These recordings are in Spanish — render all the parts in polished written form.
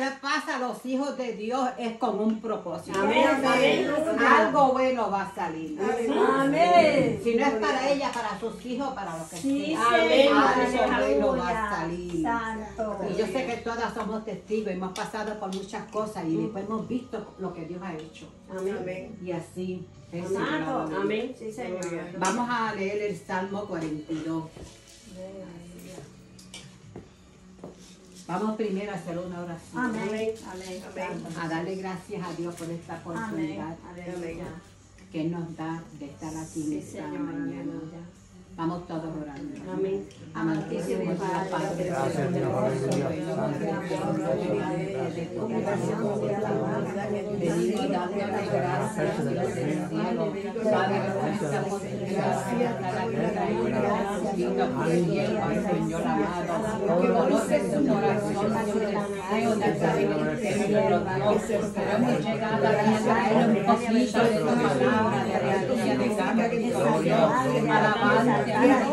le pasa a los hijos de Dios es con un propósito. Amén, amén. Algo bueno va a salir. Amén. Si no es para ella, para sus hijos, para lo que Sí, sea. amén. Algo bueno va a salir. Santo. Y yo sé que todas somos testigos, hemos pasado por muchas cosas y después hemos visto lo que Dios ha hecho. Amén. Y así es. Amado. Amén. Sí, Señor. Vamos a leer el Salmo 42. Vamos primero a hacer una oración. Amén. Amén. A darle gracias a Dios por esta oportunidad que nos da de estar aquí en esta mañana. Vamos todos orando. Amén. Amantísimo Dios Padre, venimos dándole gracias, Dios del cielo. Padre, estamos gracias a la que traído Dios por el cielo, al Señor amado, que conoce su corazón, su deseo de saber el cielo, Dios. Pero hemos llegado aquí a traer un poquito de tu palabra, de alegría, de cambio, de gloria, alabanza.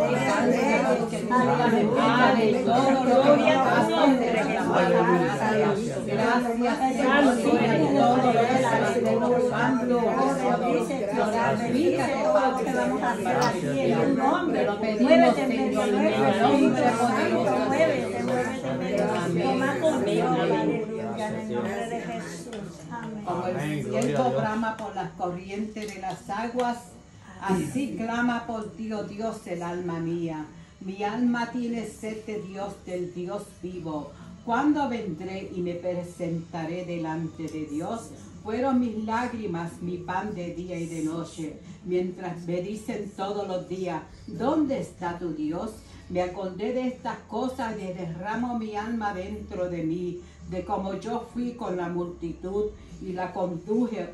Como el cielo brama por las corrientes de las aguas, así clama por ti, oh Dios, el alma mía. Mi alma tiene sed de Dios, del Dios vivo. ¿Cuándo vendré y me presentaré delante de Dios? Fueron mis lágrimas mi pan de día y de noche, mientras me dicen todos los días, ¿dónde está tu Dios? Me acordé de estas cosas y derramo mi alma dentro de mí, de cómo yo fui con la multitud y la conduje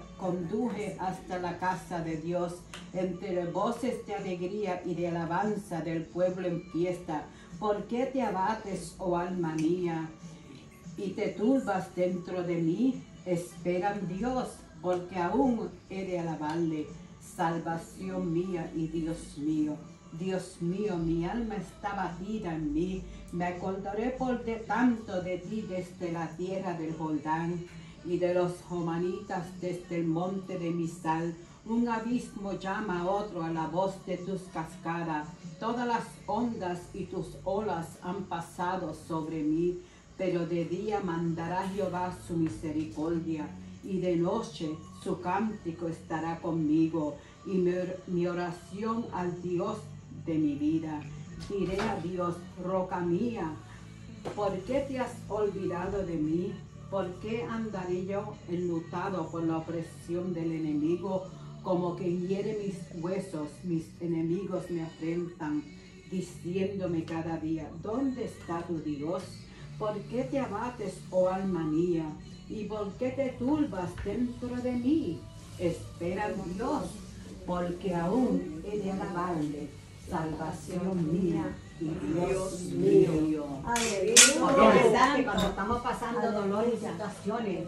hasta la casa de Dios, entre voces de alegría y de alabanza del pueblo en fiesta. ¿Por qué te abates, oh alma mía, y te turbas dentro de mí? Espera en Dios, porque aún he de alabarle, salvación mía y Dios mío. Dios mío, mi alma está batida en mí, me acordaré por de tanto de ti desde la tierra del Jordán y de los Jomanitas desde el monte de Misal. Un abismo llama a otro a la voz de tus cascadas, todas las ondas y tus olas han pasado sobre mí, pero de día mandará Jehová su misericordia y de noche su cántico estará conmigo y mi oración al Dios de mi vida. Diré a Dios, roca mía, ¿por qué te has olvidado de mí? ¿Por qué andaré yo enlutado por la opresión del enemigo? Como que hiere mis huesos, mis enemigos me afrentan, diciéndome cada día, ¿dónde está tu Dios? ¿Por qué te abates, oh alma mía? ¿Y por qué te turbas dentro de mí? Espera en Dios, porque aún he de alabarle, salvación mía y Dios mío. Porque es verdad que cuando estamos pasando dolor y situaciones,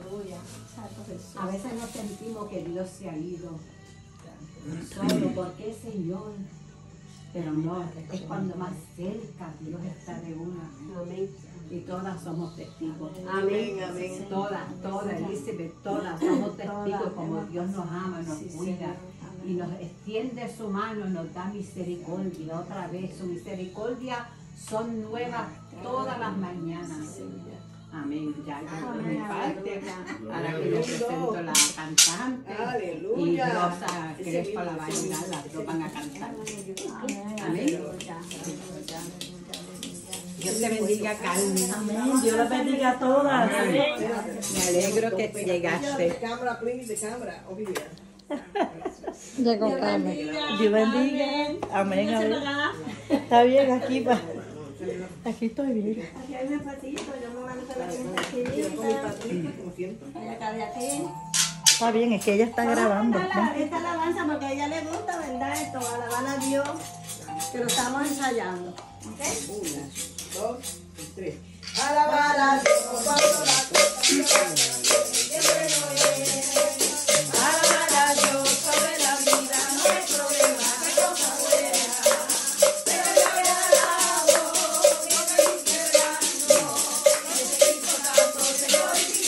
a veces no sentimos que Dios se ha ido. Solo, ¿por qué, Señor? Pero no, es cuando más cerca Dios está de una. Amén. Y todas somos testigos. Amén, amén. Todas, Elizabeth, todas somos testigos como Dios nos ama, nos cuida. Y nos extiende su mano, nos da misericordia otra vez. Su misericordia son nuevas todas las mañanas. Amén. Ya por mi parte, ahora que yo presento la cantante y Rosa Crespo la va a ayudar, las dos van a cantar. Amén. Dios te bendiga, Carmen. Amén. Dios las bendiga a todas. Me alegro que llegaste. Cámara, please, the camera over here. Llegó Carmen. Dios bendiga. Amén. Está bien aquí. Aquí estoy bien. Aquí hay un patito, yo me mando la gente acá de aquí. Está bien, es que ella está grabando. Esta alabanza porque a ella le gusta, ¿verdad? Esto, alabar a Dios, que lo estamos ensayando. ¿Ok? 1, 2, 3. Alabar a Dios cuando la cosa qué bueno es. Alabar a Dios sobre la vida, no hay problema, qué cosa buena. Pero yo le alabo, yo me hice grande, necesito tanto, Señor.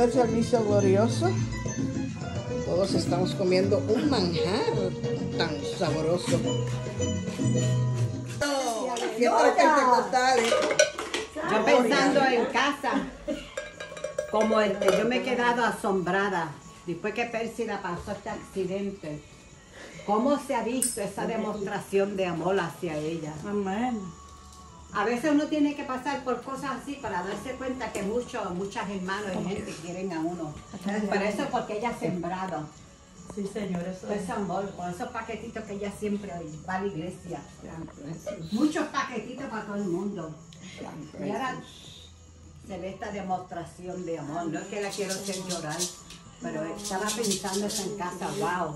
el servicio glorioso. Todos estamos comiendo un manjar tan sabroso. Fiestas pentecostales. Yo pensando en casa, como yo me he quedado asombrada después que Pérsida pasó este accidente. ¿Cómo se ha visto esa demostración de amor hacia ella? Amén. A veces uno tiene que pasar por cosas así para darse cuenta que muchas hermanos y gente quieren a uno. Pero eso es porque ella ha sembrado. Sí, Señor, eso Todo ese amor, con esos paquetitos que ella siempre va a la iglesia. Muchos paquetitos para todo el mundo. Y ahora se ve esta demostración de amor. No es que la quiero hacer llorar, pero estaba pensando eso en casa, wow.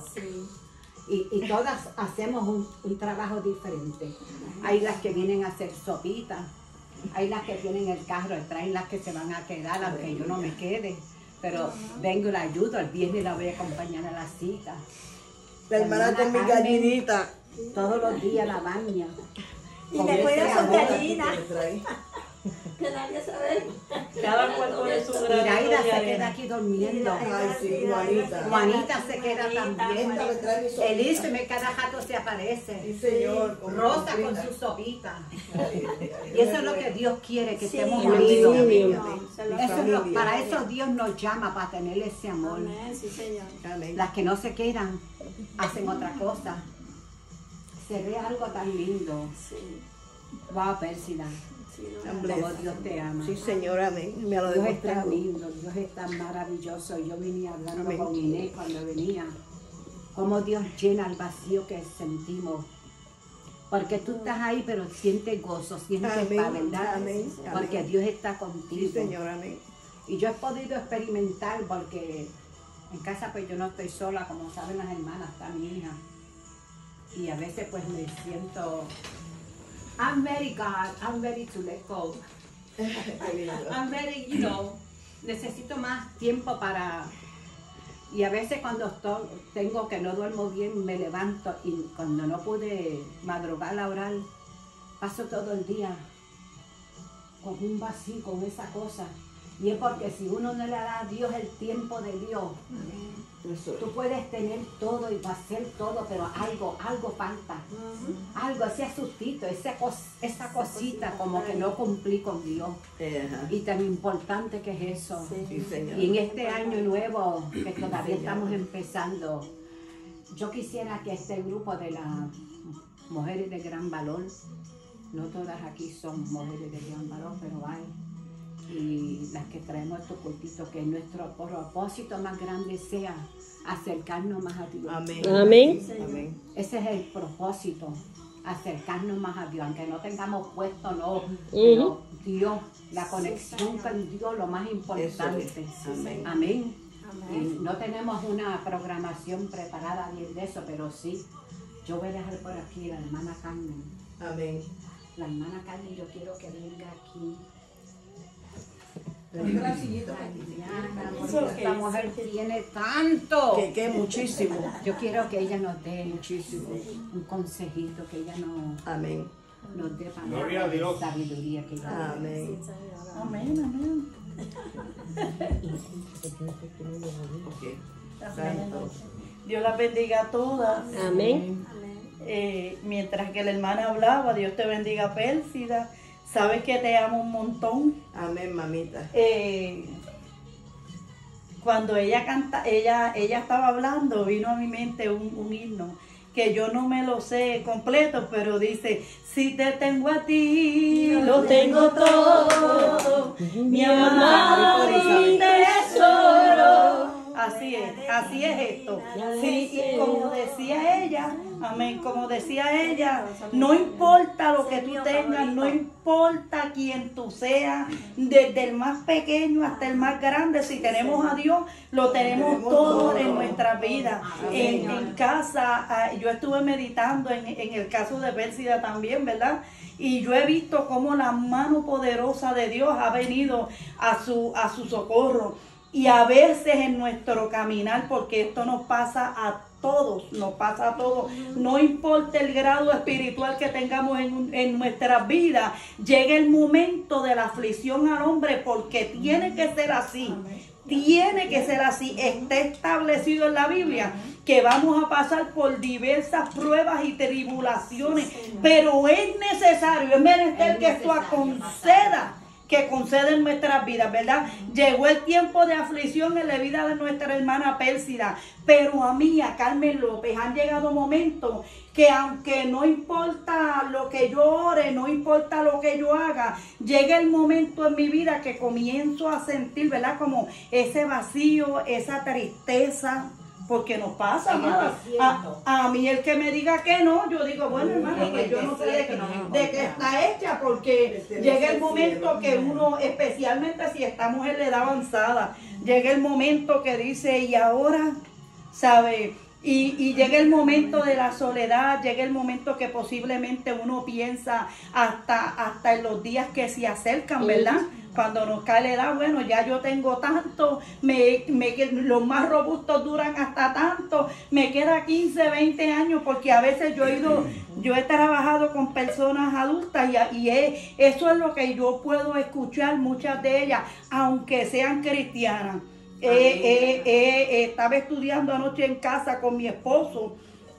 Y todas hacemos un trabajo diferente. Hay las que vienen a hacer sopitas, hay las que tienen el carro, traen las que se van a quedar, aunque yo no me quede. Pero vengo y la ayudo, el viernes la voy a acompañar a la cita. La hermana con mi gallinita. Todos los días la baña. Y me cuida sus gallinas. Que nadie sabe. Cada cual pone su Iraida granito de se arena. queda aquí durmiendo. Ay, sí, Juanita. Juanita se queda también. Esta me trae mi sopita. Elizabeth cada rato se Sí, aparece. señor. Rosa con su sopita. Y eso es lo que Dios quiere, que estemos Sí, unidos. Familia. Para eso Dios nos llama, para tener ese amor. Amén, sí, Señor. Amén. Las que no se quedan, hacen otra cosa. Se ve algo tan lindo. Sí, Wow, Pérsida, sí, no, Amén. como Dios te ama. Sí, Señor, amén. Me lo Dios es tan demostrado. lindo, Dios es tan maravilloso. Yo venía hablando Amén. con Inés cuando venía. Cómo Dios llena el vacío que sentimos. Porque tú estás ahí, pero sientes gozo, sientes Amén. paz, ¿verdad? Amén. Porque Amén. Dios está contigo. Sí, Señor, amén. Y yo he podido experimentar porque en casa pues yo no estoy sola, como saben las hermanas, está mi hija. Y a veces pues me siento, I'm ready God, I'm ready to let go. I'm ready, necesito más tiempo para... Y a veces cuando tengo que no duermo bien, me levanto y cuando no pude madrugar a orar, paso todo el día con un vacío, con esa cosa. Y es porque si uno no le da a Dios el tiempo de Dios, Eso. tú puedes tener todo y hacer todo, pero algo falta. Algo, ese asustito, esa cosita como que no cumplí con Dios. Ajá. Y tan importante que es eso. Sí, Señor. Y en este año nuevo, que todavía estamos empezando, yo quisiera que este grupo de las mujeres de gran valor, no todas aquí son mujeres de gran valor, pero hay, y las que traemos estos cultitos, que nuestro propósito más grande sea acercarnos más a Dios. Amén. Amén. Amén. Ese es el propósito, acercarnos más a Dios, aunque no tengamos puesto, no, pero Dios, la conexión con Dios, lo más importante. Eso es. Amén. Amén. Amén. Y no tenemos una programación preparada bien de eso, pero sí, yo voy a dejar por aquí la hermana Carmen. Amén. La hermana Carmen, yo quiero que venga aquí. Diana, porque esta mujer tiene tanto. que muchísimo. Yo quiero que ella nos dé muchísimo un consejito, que ella Amén. nos dé para Gloria a Dios. sabiduría que ella Amén. Amén, amén. Ok. Santo. Dios las bendiga a todas. Amén. Mientras que la hermana hablaba, Dios te bendiga, Pérsida. Sabes que te amo un montón. Amén, mamita. Cuando ella estaba hablando, vino a mi mente un himno que yo no me lo sé completo, pero dice: si te tengo a ti, lo tengo todo, mi amado, mi tesoro. Así es esto. Sí, y como decía ella, amén, como decía ella, no importa lo que tú tengas, no importa quién tú seas, desde el más pequeño hasta el más grande, si tenemos a Dios, lo tenemos todo en nuestra vida. En casa, yo estuve meditando en el caso de Pérsida también, ¿verdad? Y yo he visto cómo la mano poderosa de Dios ha venido a su socorro. Y a veces en nuestro caminar, porque esto nos pasa a todos, no importa el grado espiritual que tengamos en nuestras vidas, llega el momento de la aflicción al hombre, porque tiene que ser así. tiene que ser así. Está establecido en la Biblia que vamos a pasar por diversas pruebas y tribulaciones, pero es necesario, es menester que esto conceda, que concede en nuestras vidas, ¿verdad? Llegó el tiempo de aflicción en la vida de nuestra hermana Pérsida, pero a mí, a Carmen López, han llegado momentos que aunque no importa lo que yo ore, no importa lo que yo haga, llega el momento en mi vida que comienzo a sentir, ¿verdad? Como ese vacío, esa tristeza, porque nos pasa, amada. A mí el que me diga que no, yo digo, bueno, hermano, pues yo no sé de qué está hecha, porque llega el momento que uno, especialmente si estamos en la edad avanzada, llega el momento que dice, y ahora, ¿sabe? Y llega el momento de la soledad, llega el momento que posiblemente uno piensa hasta en los días que se acercan, ¿verdad? Cuando nos cae la edad, bueno, ya yo tengo tanto, los más robustos duran hasta tanto, me queda 15, 20 años, porque a veces yo he trabajado con personas adultas y eso es lo que yo puedo escuchar, muchas de ellas, aunque sean cristianas. Estaba estudiando anoche en casa con mi esposo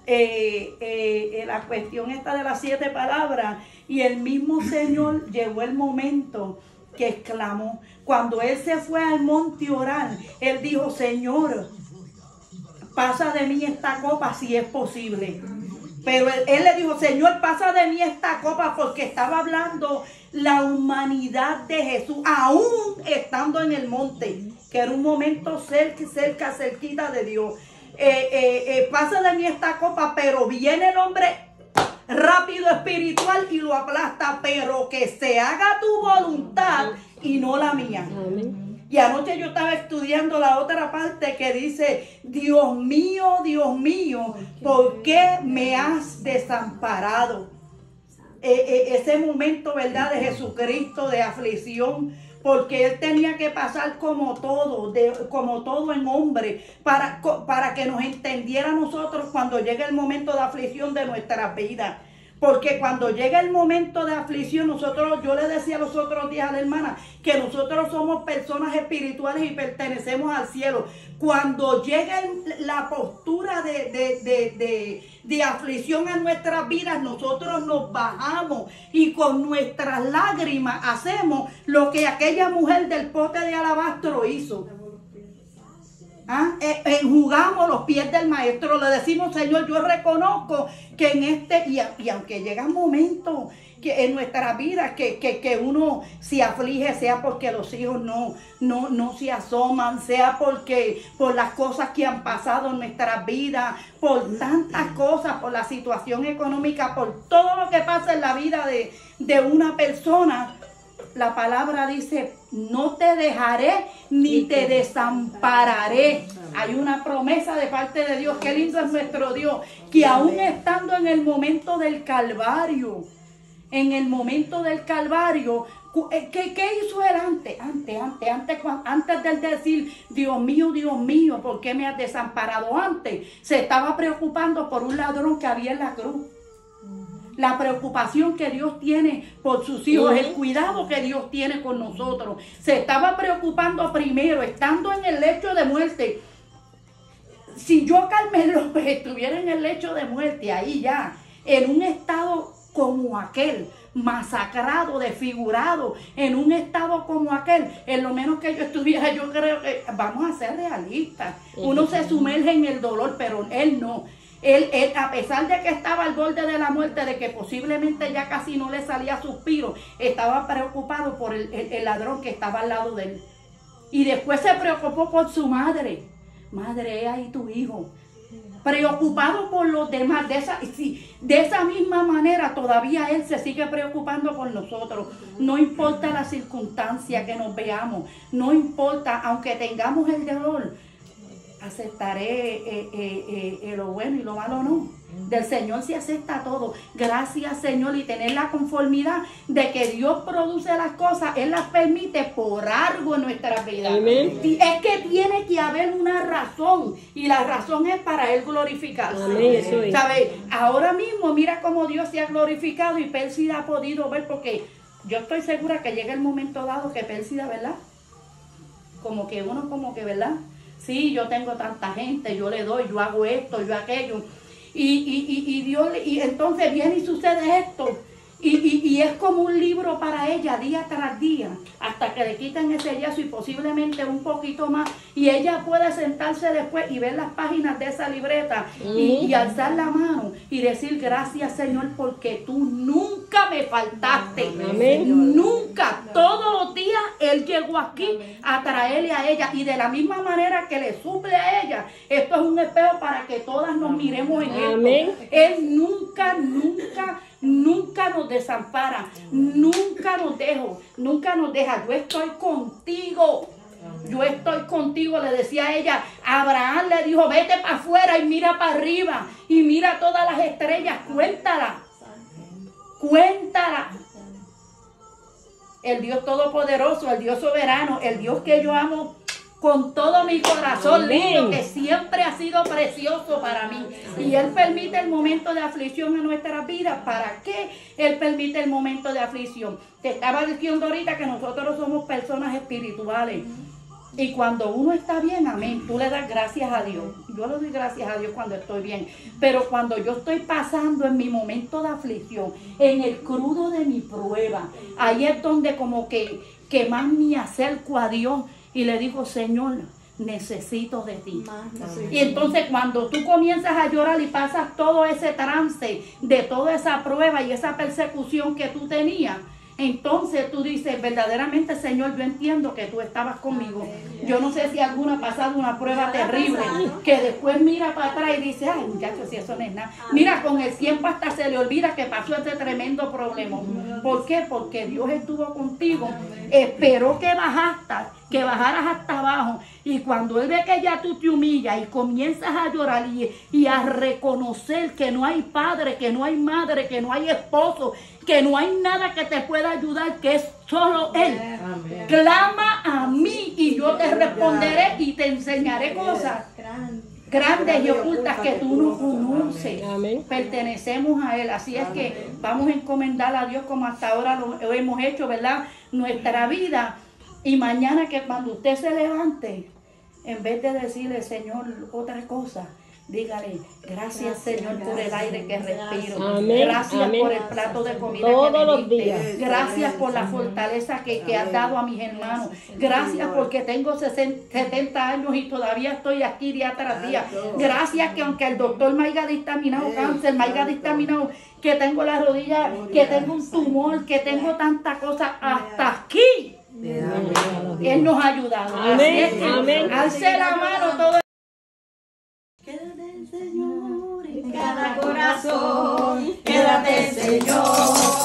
la cuestión esta de las 7 palabras, y el mismo Señor llegó el momento que exclamó, cuando él se fue al monte a orar, él dijo, Señor, pasa de mí esta copa si es posible. Pero él le dijo, Señor, pasa de mí esta copa, porque estaba hablando la humanidad de Jesús, aún estando en el monte, que era un momento cerquita de Dios. Pasa de mí esta copa, pero viene el hombre rápido espiritual y lo aplasta, pero que se haga tu voluntad y no la mía. Amén. Y anoche yo estaba estudiando la otra parte que dice, Dios mío, ¿por qué me has desamparado? Ese momento, ¿verdad?, de Jesucristo, de aflicción, porque él tenía que pasar como todo en hombre, para que nos entendiera a nosotros cuando llegue el momento de aflicción de nuestras vidas. Porque cuando llega el momento de aflicción, yo le decía los otros días a la hermana que nosotros somos personas espirituales y pertenecemos al cielo. Cuando llega la postura de aflicción en nuestras vidas, nosotros nos bajamos y con nuestras lágrimas hacemos lo que aquella mujer del pote de alabastro hizo. Enjugamos los pies del maestro, le decimos, Señor, yo reconozco que en y aunque llegan momentos que en nuestra vida que uno se aflige, sea porque los hijos no se asoman, sea por las cosas que han pasado en nuestras vidas, por tantas cosas, por la situación económica, por todo lo que pasa en la vida de una persona. La palabra dice, no te dejaré ni te desampararé. Hay una promesa de parte de Dios. Qué lindo es nuestro Dios, que aún estando en el momento del Calvario, ¿qué hizo él antes de decir, Dios mío, ¿por qué me has desamparado? Antes se estaba preocupando por un ladrón que había en la cruz. La preocupación que Dios tiene por sus hijos, el cuidado que Dios tiene con nosotros. Se estaba preocupando primero, estando en el lecho de muerte. Si yo, Carmen López, estuviera en el lecho de muerte, ahí ya, en un estado como aquel, masacrado, desfigurado, en un estado como aquel, en lo menos que yo estuviera, yo creo que, vamos a ser realistas, uno se sumerge en el dolor, pero él no. Él, a pesar de que estaba al borde de la muerte, de que posiblemente ya casi no le salía suspiro, estaba preocupado por el ladrón que estaba al lado de él. Y después se preocupó por su madre. Madre, ahí tu hijo. Preocupado por los demás. De esa misma manera todavía él se sigue preocupando por nosotros. No importa la circunstancia que nos veamos. No importa, aunque tengamos el dolor, aceptaré lo bueno y lo malo no. Del Señor se acepta todo. Gracias, Señor, y tener la conformidad de que Dios produce las cosas, Él las permite por algo en nuestras vidas. Amén. Es que tiene que haber una razón, y la razón es para Él glorificarse. ¿Sabe? Ahora mismo mira cómo Dios se ha glorificado y Pérsida ha podido ver, porque yo estoy segura que llega el momento dado que Pérsida, ¿verdad?, como que uno como que, ¿verdad? Sí, yo tengo tanta gente, yo le doy, yo hago esto, yo aquello. Y Dios, y entonces viene y sucede esto. Y es como un libro para ella día tras día, hasta que le quitan ese yeso y posiblemente un poquito más. Y ella puede sentarse después y ver las páginas de esa libreta y alzar la mano y decir gracias, Señor, porque tú nunca me faltaste. Amén. Nunca. Todos los días Él llegó aquí a traerle a ella. Y de la misma manera que le suple a ella, esto es un espejo para que todas nos miremos en Amén. esto. Él nunca nos desampara, nunca nos deja. Yo estoy contigo. Yo estoy contigo, le decía ella. Abraham le dijo, vete para afuera y mira para arriba y mira todas las estrellas, cuéntala. El Dios todopoderoso, el Dios soberano, el Dios que yo amo con todo mi corazón, lindo, que siempre ha sido precioso para mí. Y Él permite el momento de aflicción en nuestras vidas. ¿Para qué Él permite el momento de aflicción? Te estaba diciendo ahorita que nosotros somos personas espirituales. Y cuando uno está bien, amén, tú le das gracias a Dios. Yo le doy gracias a Dios cuando estoy bien. Pero cuando yo estoy pasando en mi momento de aflicción, en el crudo de mi prueba, ahí es donde como que más me acerco a Dios. Y le digo, Señor, necesito de ti. Y entonces cuando tú comienzas a llorar y pasas todo ese trance de toda esa prueba y esa persecución que tú tenías, entonces tú dices, verdaderamente, Señor, yo entiendo que tú estabas conmigo. Yo no sé si alguna ha pasado una prueba terrible, que después mira para atrás y dice, ay, muchachos, si eso no es nada. Mira, con el tiempo hasta se le olvida que pasó ese tremendo problema. ¿Por qué? Porque Dios estuvo contigo, esperó que bajaras hasta abajo. Y cuando Él ve que ya tú te humillas y comienzas a llorar y a reconocer que no hay padre, que no hay madre, que no hay esposo, que no hay nada que te pueda ayudar, que es solo Él. Amén. Clama a mí y yo te responderé y te enseñaré cosas grandes y ocultas que tú no conoces. Amén. Pertenecemos a Él. Así es que vamos a encomendar a Dios como hasta ahora lo hemos hecho, ¿verdad? Nuestra vida. Y mañana que cuando usted se levante, en vez de decirle, Señor, otra cosa, dígale, gracias Señor por el aire que respiro. Amén. Gracias Amén. por el plato de comida Todos que me los diste. días. Gracias por la fortaleza que has dado a mis hermanos. Gracias porque tengo 70 años y todavía estoy aquí día tras día. Gracias que aunque el doctor me haya dictaminado cáncer, me haya dictaminado que tengo la rodilla, que tengo un tumor, que tengo tanta cosa, hasta aquí Él nos ha ayudado. Amén. Así es que Amén. alce la mano todo. Quédate, Señor, en cada corazón. Quédate, Señor.